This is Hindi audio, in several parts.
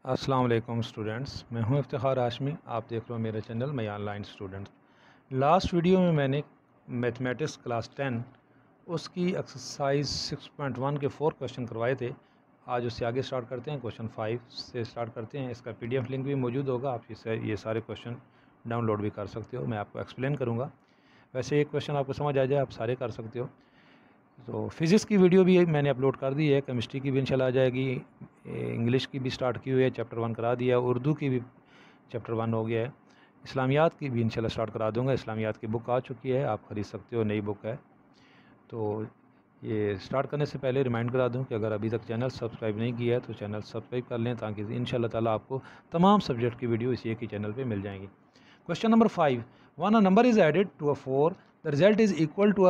अस्सलाम वालेकुम स्टूडेंट्स, मैं हूं इफ्तिखार हाशमी। आप देख रहे हो मेरा चैनल मैं ऑनलाइन स्टूडेंट। लास्ट वीडियो में मैंने मैथमेटिक्स क्लास 10 उसकी एक्सरसाइज 6.1 के 4 क्वेश्चन करवाए थे। आज उससे आगे स्टार्ट करते हैं, क्वेश्चन 5 से स्टार्ट करते हैं। इसका पीडीएफ लिंक भी मौजूद होगा, आप इससे ये सारे क्वेश्चन डाउनलोड भी कर सकते हो। मैं आपको एक्सप्लेन करूँगा। वैसे एक क्वेश्चन आपको समझ आ जाए आप सारे कर सकते हो। तो फिज़िक्स की वीडियो भी मैंने अपलोड कर दी है, केमिस्ट्री की भी इंशाल्लाह आ जाएगी, इंग्लिश की भी स्टार्ट की हुई है, चैप्टर 1 करा दिया, उर्दू की भी चैप्टर 1 हो गया है, इस्लामियात की भी इंशाल्लाह स्टार्ट करा दूंगा। इस्लामियात की बुक आ चुकी है, आप ख़रीद सकते हो, नई बुक है। तो ये स्टार्ट करने से पहले रिमाइंड करा दूं कि अगर अभी तक चैनल सब्सक्राइब नहीं किया है तो चैनल सब्सक्राइब कर लें, ताकि इंशाल्लाह ताला आपको तमाम सब्जेक्ट की वीडियो इसी एक ही चैनल पर मिल जाएंगी। Question number 5, one a number is added to a 4, the result is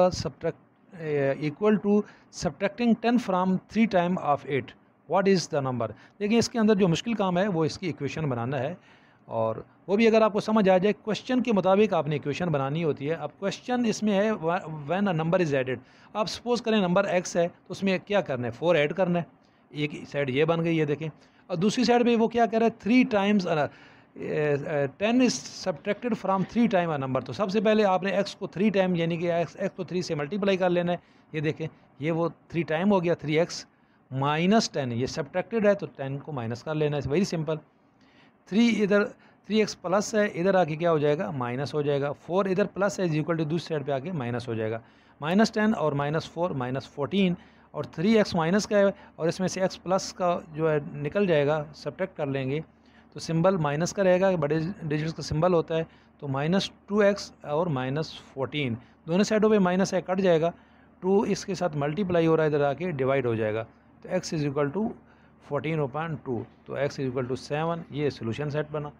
equal to subtracting 10 from 3 time of 8, what is the number. देखिए इसके अंदर जो मुश्किल काम है वो इसकी इक्वेशन बनाना है, और वो भी अगर आपको समझ आ जाए क्वेश्चन के मुताबिक आपने इक्वेशन बनानी होती है। अब क्वेश्चन इसमें है when a number is added. आप सपोज़ करें नंबर x है तो उसमें क्या करना है, 4 ऐड करना है। एक साइड ये बन गई, ये देखें। और दूसरी साइड पे वो क्या कर रहा है, 3 times 10 is subtracted from 3 time a number. तो सबसे पहले आपने x को 3 टाइम यानी कि x को 3 से मल्टीप्लाई कर लेना है। ये देखें, ये वो 3 टाइम हो गया, 3x माइनस 10, ये सब्ट्रैक्टेड है तो 10 को माइनस कर लेना है, वेरी सिंपल। 3 इधर 3x प्लस है, इधर आके क्या हो जाएगा, माइनस हो जाएगा। 4 इधर प्लस है इज इक्वल टू दूसरी साइड पे आके माइनस हो जाएगा। माइनस 10 और माइनस 4 माइनस 14, और 3x माइनस का है और इसमें से x प्लस का जो है निकल जाएगा, सब्ट्रैक्ट कर लेंगे तो सिंबल माइनस का रहेगा, बड़े डिजिट्स का सिंबल होता है। तो माइनस 2x और माइनस 14 दोनों साइडों पे माइनस है, कट जाएगा। 2 इसके साथ मल्टीप्लाई हो रहा है, इधर आके डिवाइड हो जाएगा। तो x इज इक्वल टू 14/2, तो x इज इक्वल टू 7। ये सोल्यूशन सेट बना।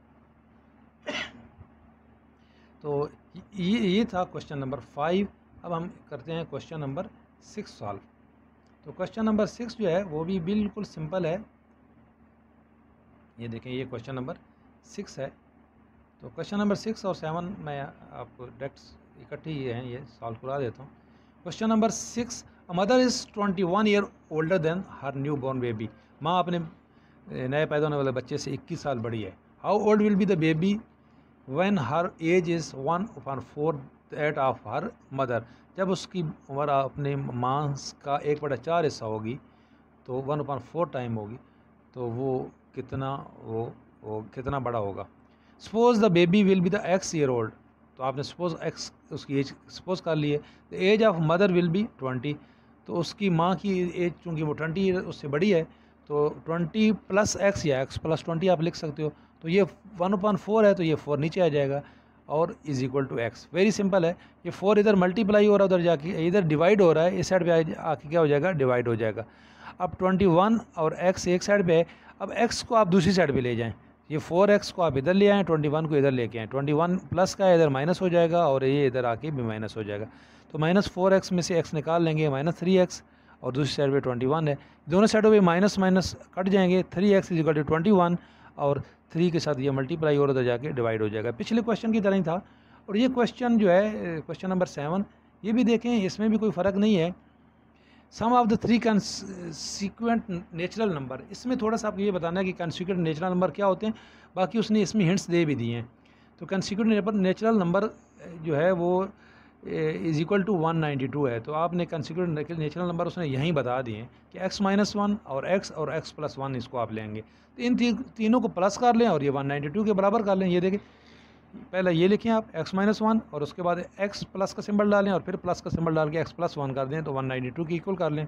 तो ये था क्वेश्चन नंबर 5। अब हम करते हैं क्वेश्चन नंबर 6 सॉल्व। तो क्वेश्चन नंबर 6 जो है वो भी बिल्कुल सिंपल है। ये देखें, ये क्वेश्चन नंबर 6 है। तो क्वेश्चन नंबर 6 और 7 मैं आपको डायरेक्ट इकट्ठे ही हैं, ये सॉल्व करा देता हूँ। Question number 6, a mother is 21 year older than her new born baby. माँ अपने नए पैदा होने वाले बच्चे से 21 साल बड़ी है। How old will be the baby when her age is 1/4 that of her mother. जब उसकी उम्र अपने माँ का 1/4 हिस्सा होगी, तो 1/4 टाइम होगी, तो वो कितना वो कितना बड़ा होगा। Suppose the baby will be the x year old. तो आपने सपोज़ x उसकी एज सपोज़ कर लिए। The age of mother will be 20। तो उसकी माँ की एज चूँकि वो 20 उससे बड़ी है, तो 20 प्लस x या x प्लस 20 आप लिख सकते हो। तो ये 1/4 है तो ये 4 नीचे आ जाएगा और is equal to x। Very simple है। ये 4 इधर मल्टीप्लाई हो रहा है, उधर जाके इधर डिवाइड हो रहा है, इस साइड पे आके क्या हो जाएगा, डिवाइड हो जाएगा। अब 21 और x एक साइड पे है। अब x को आप दूसरी साइड पे ले जाएं, ये 4x को आप इधर ले आएँ, 21 को इधर लेके आएँ। 21 प्लस का इधर माइनस हो जाएगा और ये इधर आके भी माइनस हो जाएगा। तो -4x में से x निकाल लेंगे, -3x, और दूसरी साइड पे 21 है। दोनों साइडों पे माइनस माइनस कट जाएंगे। 3x इज इक्वल टू 21 और 3 के साथ ये मल्टीप्लाई और उधर जाके डिवाइड हो जाएगा। पिछले क्वेश्चन की तरह ही था। और ये क्वेश्चन जो है क्वेश्चन नंबर 7, ये भी देखें, इसमें भी कोई फ़र्क नहीं है। Sum of the 3 consequent natural number. इसमें थोड़ा सा आपको ये बताना है कि कंसिक्वेंट नेचुरल नंबर क्या होते हैं, बाकी उसने इसमें हिंट्स दे भी दिए हैं। तो कंसिक्वेंट नेचुरल नंबर जो है वो इज़ इक्वल टू 192 है। तो आपने कंसिक्वेंट नेचुरल नंबर उसने यहीं बता दिए हैं कि x-1 और x प्लस 1 इसको आप लेंगे। तो इन तीनों को प्लस कर लें और ये 192 के बराबर कर लें। ये देखें, पहले ये लिखें आप x-1 और उसके बाद x प्लस का सिंबल डालें और फिर प्लस का सिंबल डाल के x प्लस 1 कर दें, तो 192 की इक्वल कर लें।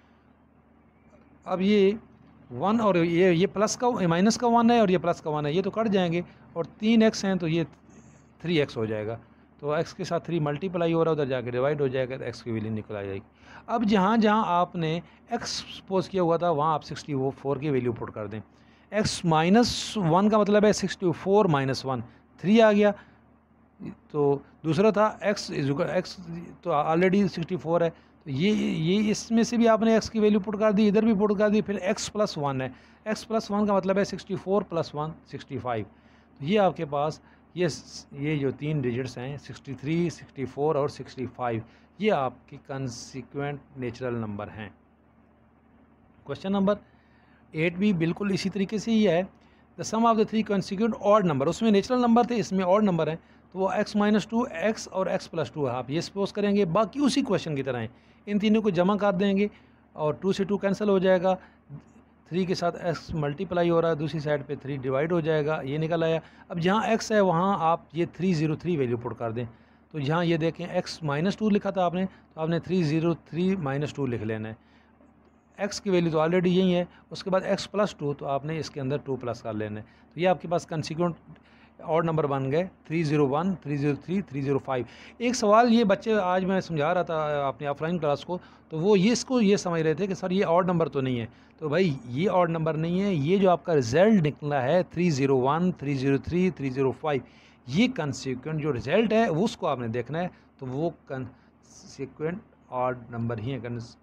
अब ये 1 और ये प्लस का माइनस का 1 है और ये प्लस का 1 है, ये तो कट जाएंगे, और 3x हैं तो ये 3x हो जाएगा। तो x के साथ 3 मल्टीप्लाई हो रहा है, उधर जाके डिवाइड हो जाएगा, तो x की वैल्यू निकल आ जाएगी। अब जहाँ जहाँ आपने x सपोज किया हुआ था वहाँ आप 64 की वैल्यू पुट कर दें। x-1 का मतलब है 64 - 1, 3 आ गया। तो दूसरा था x तो ऑलरेडी 64 है, तो ये इसमें से भी आपने x की वैल्यू पुट कर दी, इधर भी पुट कर दी। फिर x प्लस 1 है, x प्लस 1 का मतलब है 64 प्लस 1 65। तो ये आपके पास ये जो 3 डिजिट्स हैं 63, 64 और 65, ये आपके कंसिक्वेंट नेचुरल नंबर हैं। क्वेश्चन नंबर 8 भी बिल्कुल इसी तरीके से ही है। The sum of the three consecutive odd number, उसमें नेचुरल नंबर थे, इसमें ऑड नंबर है, तो वो x माइनस टू एक्स और x प्लस टू है, आप ये सपोज करेंगे। बाकी उसी क्वेश्चन की तरह है, इन तीनों को जमा कर देंगे और 2 से 2 कैंसिल हो जाएगा, 3 के साथ x मल्टीप्लाई हो रहा है, दूसरी साइड पे 3 डिवाइड हो जाएगा, ये निकल आया। अब जहाँ x है वहाँ आप ये 303 वैल्यू पुट कर दें, तो यहाँ ये देखें x माइनस टू लिखा था आपने, तो आपने 303 माइनस टू लिख लेना है। x की वैल्यू तो ऑलरेडी यही है, उसके बाद x प्लस टू, तो आपने इसके अंदर 2 प्लस कर लेना है। तो ये आपके पास कंसिक्वेंट और नंबर बन गए 301, 303, 305। एक सवाल ये बच्चे आज मैं समझा रहा था अपनी ऑफलाइन क्लास को, तो वो ये इसको ये समझ रहे थे कि सर ये ऑड नंबर तो नहीं है। तो भाई ये ऑड नंबर नहीं है, ये जो आपका रिजल्ट निकला है 301, 303, 305, ये कंसिक्वेंट जो रिजल्ट है उसको आपने देखना है, तो वो कंसिक्वेंट ऑड नंबर ही है,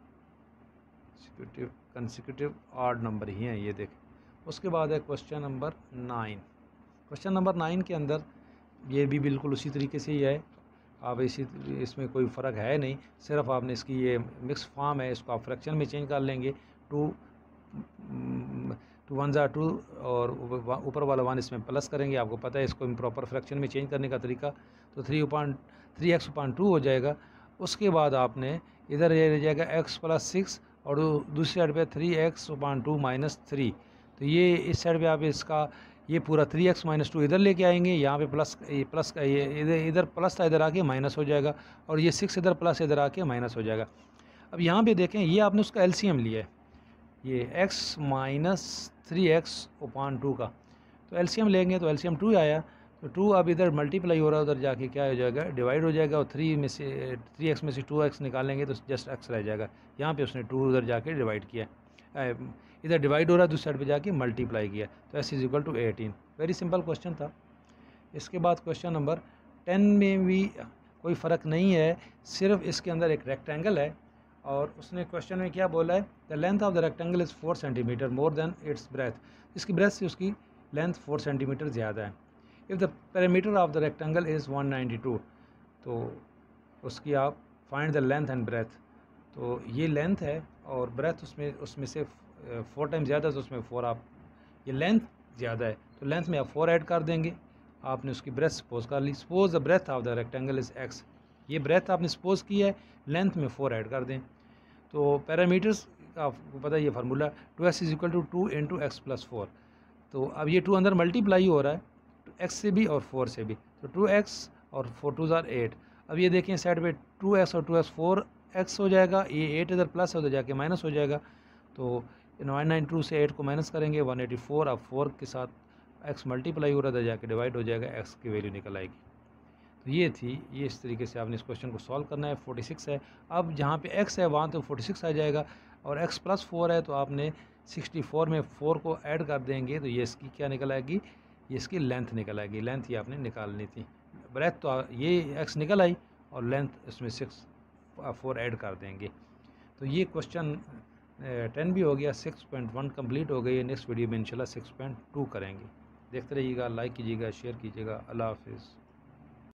कंसिक्यूटिव ऑड नंबर ही है, ये देखें। उसके बाद है क्वेश्चन नंबर 9। क्वेश्चन नंबर 9 के अंदर ये भी बिल्कुल उसी तरीके से ही है, आप इसमें कोई फ़र्क है नहीं, सिर्फ आपने इसकी ये मिक्स फॉर्म है, इसको आप फ्रैक्शन में चेंज कर लेंगे। 2 1 ज़ा 2 और ऊपर वाला 1 इसमें प्लस करेंगे, आपको पता है इसको इम्प्रॉपर फ्रैक्शन में चेंज करने का तरीका, तो 3x/2 हो जाएगा। उसके बाद आपने इधर ये रह जाएगा x प्लस 6 और दूसरी साइड पे 3x/2 माइनस 3, तो ये इस साइड पे आप इसका ये पूरा 3x माइनस 2 इधर लेके आएंगे, यहाँ पे प्लस का ये इधर प्लस था, इधर आके माइनस हो जाएगा, और ये 6 इधर प्लस इधर आके माइनस हो जाएगा। अब यहाँ पे देखें, ये आपने उसका एलसीएम लिया है, ये x माइनस 3x/2 का, तो एलसीएम लेंगे तो एलसीएम 2 आया, तो 2 अब इधर मल्टीप्लाई हो रहा है, उधर जाके क्या हो जाएगा, डिवाइड हो जाएगा, और 3x में से 2x निकालेंगे तो जस्ट x रह जाएगा। यहाँ पे उसने 2 उधर जाके डिवाइड किया, इधर डिवाइड हो रहा है, दूसरी साइड पे जाके मल्टीप्लाई किया, तो s is equal to 18। Very simple question था। इसके बाद क्वेश्चन नंबर 10 में भी कोई फ़र्क नहीं है, सिर्फ इसके अंदर एक रेक्टेंगल है, और उसने क्वेश्चन में क्या बोला है, the length of the rectangle is 4 centimetre more than its breadth, इसकी ब्रेथ से उसकी लेंथ 4 सेंटीमीटर ज़्यादा है। If the perimeter of the rectangle is 192, तो उसकी आप find the length and breadth, तो ये लेंथ है और ब्रेथ उसमें से 4 टाइम ज़्यादा है, तो उसमें 4 आप, ये लेंथ ज़्यादा है तो लेंथ में आप 4 ऐड कर देंगे। आपने उसकी ब्रेथ सपोज कर ली, suppose the breadth of the rectangle is x, ये ब्रेथ आपने सपोज की है, लेंथ में 4 ऐड कर दें। तो पैरामीटर्स का आपको पता है ये formula 2s is equal to 2 into x plus 4, तो अब ये 2 अंदर मल्टीप्लाई हो रहा है x से भी और 4 से भी, तो 2x और 4 2 ज़ार 8। अब ये देखें साइड पे 2x और 2x 4x हो जाएगा, ये 8 इधर प्लस है, उधर जाके माइनस हो जाएगा, तो 992 से 8 को माइनस करेंगे 184, अब 4 के साथ x मल्टीप्लाई हो रहा था, जाके डिवाइड हो जाएगा, x की वैल्यू निकल आएगी। तो ये थी, ये इस तरीके से आपने इस क्वेश्चन को सॉल्व करना है। 46 है, अब जहाँ पे x है वहाँ तो 46 आ जाएगा, और x प्लस 4 है तो आपने 64 में 4 को ऐड कर देंगे, तो ये इसकी क्या निकल आएगी, ये इसकी लेंथ निकल आएगी। लेंथ ही आपने निकालनी थी, ब्रेथ तो ये x निकल आई और लेंथ इसमें 4 ऐड कर देंगे। तो ये क्वेश्चन 10 भी हो गया, 6.1 कंप्लीट हो गई है। नेक्स्ट वीडियो में इंशाल्लाह 6.2 करेंगे। देखते रहिएगा, लाइक कीजिएगा, शेयर कीजिएगा। अल्लाह हाफिज़।